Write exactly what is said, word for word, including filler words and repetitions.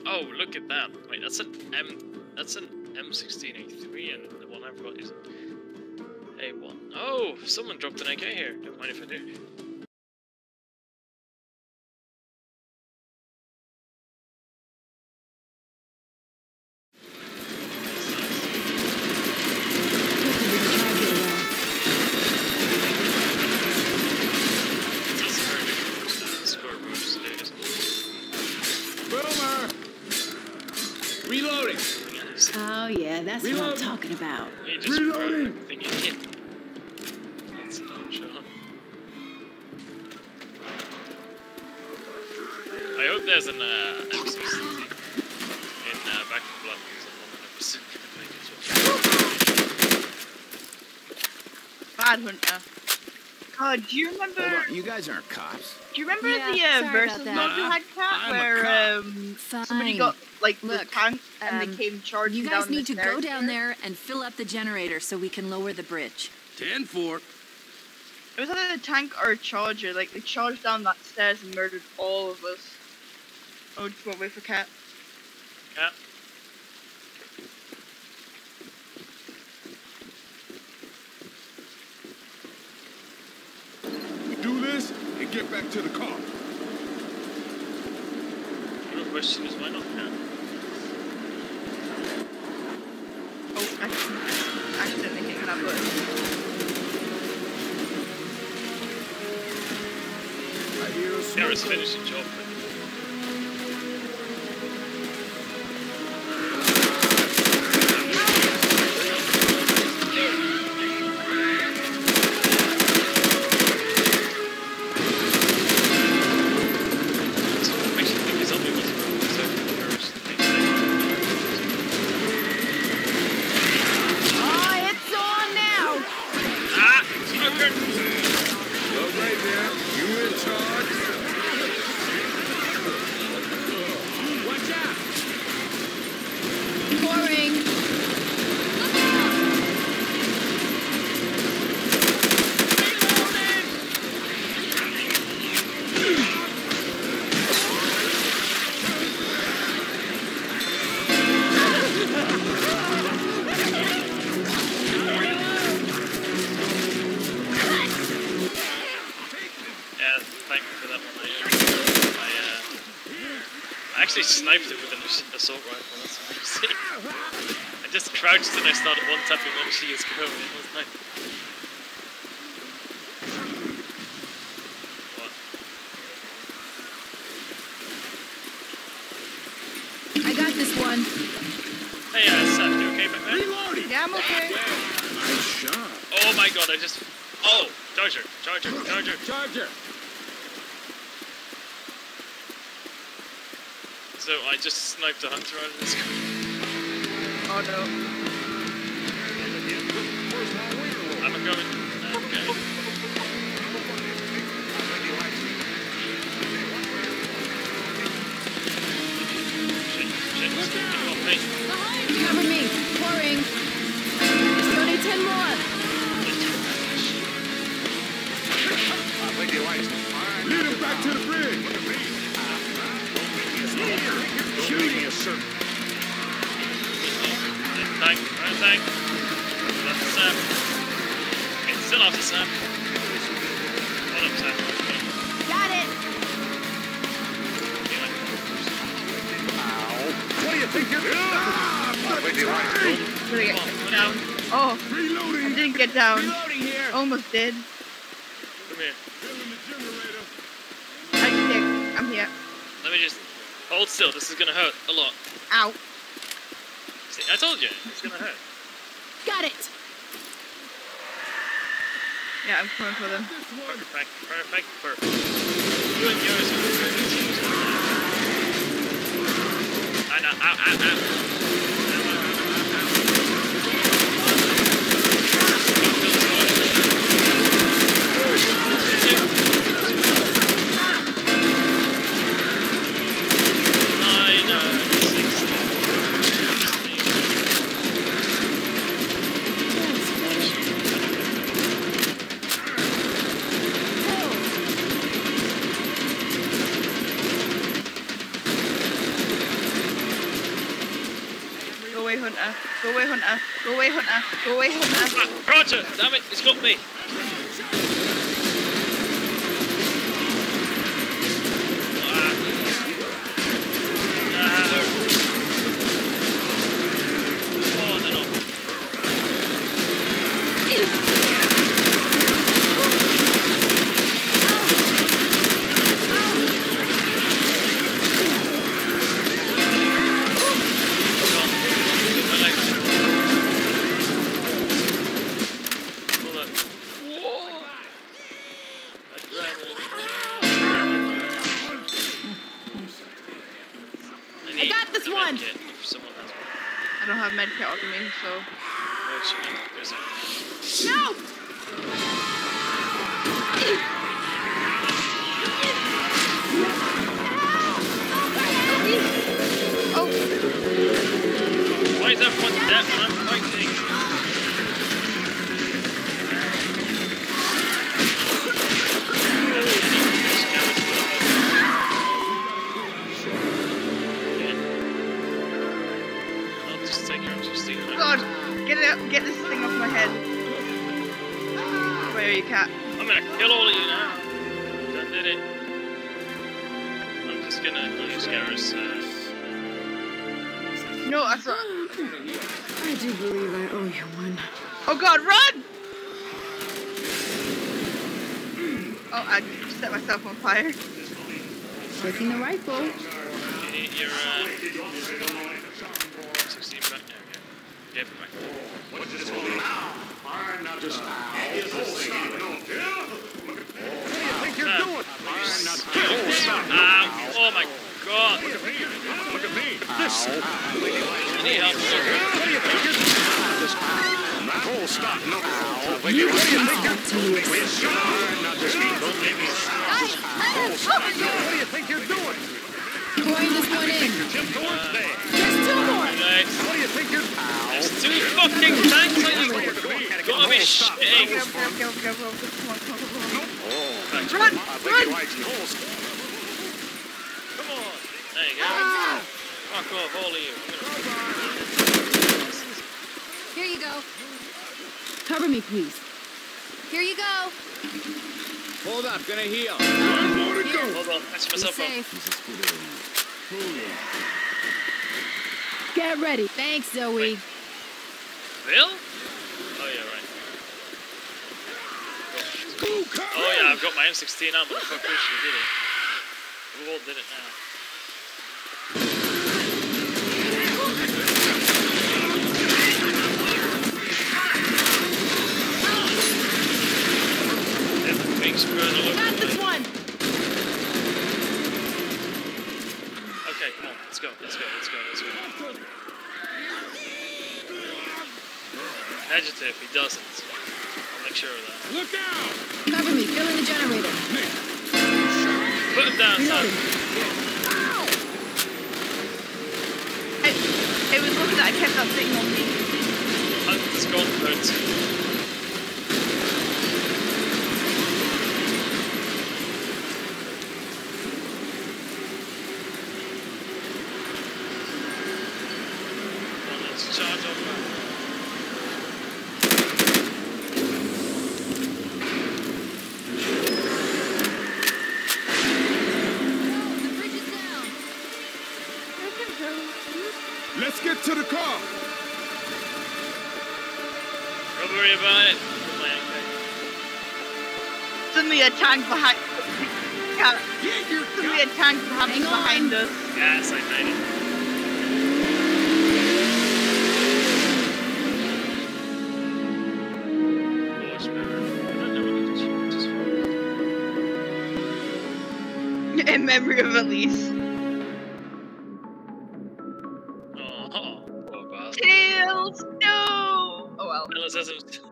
Oh, look at that. Wait, that's an M. That's an M sixteen A three, and the one I've got is A one. Oh, someone dropped an A K here. Don't mind if I do. Oh yeah, that's Reload. What I'm talking about. Reloading! That's not sure. I hope there's an uh, M sixteen in uh, Back to Blood because Bad Hunter. Oh, do you remember? Hold on, you guys aren't cops. Do you remember yeah, the uh, versus mode you had, Kat, where um, somebody got like Look, the tank and um, they came charging you down guys need the to stairs go down here? there and fill up the generator so we can lower the bridge. ten four. It was either a tank or a charger. Like they charged down that stairs and murdered all of us. Oh, just won't wait for Kat. Kat. Do this and get back to the car. The real question is why not Kat? Oh, I accidentally hit that button. I hear a smoke. Kara's finished the job. Sniped it with an assault rifle, that's amazing. I just crouched and I started one tapping when she was going, it was nice. What? I got this one. Hey, uh, Seth, you okay back there? Reloading! Yeah, I'm okay. Nice shot. Oh my god, I just... Oh! Charger! Charger! Charger! Charger! So I just sniped a hunter out of this car. Oh no. I'm coming. Okay. Shit, shit, shit. Oh, hey. Cover me. Pouring. Still need ten more. Lead him back to the bridge! Shooting a circle. Tank, right tank. Left the sap. It's still off the sap. Hold up, sap. Got it. Ow. What do you think you're doing? Ah, Did I get down? Oh, Reloading. I didn't get down. Reloading here. Almost did. Come here. I kick. I'm here. Let me just hold still. This is gonna hurt a lot. Ow. See, I told you, it's gonna hurt. Got it. Yeah, I'm coming for them. Perfect, perfect, perfect. You and yours are perfect. I know, ow, ow, ow. Hunter. Go away, Hunter. Go away, Hunter. Go away, Hunter. Ah, Roger! Damn it, he's got me! Ah. Ah. Oh, no, no. I got this one. I don't have medkit on me, so. No! Oh! Why is everyone dead when I'm fighting? I'll just take her to Steve. God! Get it out, get this thing off my head. Where are you, cat? I'm gonna kill all of you now. Done did it. I'm just gonna use Garrus. Uh... No, that's not. I do believe I owe you one. Oh God, run! Oh, I set myself on fire. Taking the rifle. You need your uh, sixteen back now, okay? Yeah, back. What is it now? I'm not just. What do you think you're doing? I'm not. Ow! Oh my God! Look at me! Look at me! This. I need help. What do you think you're doing? Oh, stop! No. What do you think you're doing? I'm not just. Don't make me. Oh, stop! What do you think you're doing? Pouring this one in. Jim towards there. There's two more. Right. What do you think you're? There's two fucking tanks on you! Gotta be shitting! Okay, okay, okay, okay, okay, okay. Come on, come on, come on. Oh, Run! Run! Come on! There you go. Fuck off, all of you. Here you go. Cover me, please. Here you go. Hold up, gonna heal. Here. Hold on, patch Be myself up. safe. Get ready. Thanks, Zoe. Wait. Bill? Oh yeah, right. Oh yeah, I've got my M sixteen out, motherfucker. She did it. We all did it now. Everything's burning all Got over the this place. one. Okay, come on, let's go, let's go, let's go, let's go. Adjective, he doesn't. I'll make sure of that. Look out! Cover me. Fill in the generator. Put him down, son. Reloading. I, it was lucky that I kept that thing on me. It's gone, hurts. Charge off that. The bridge is down. Let's get to the car. Don't worry about it. Suddenly a tank behind. Cat. Get your Suddenly a tank behind, Hang on. behind us. Yes, I made it. In memory of Elise. Oh, poor bastard. Tails, no! Oh well. Ellis hasn't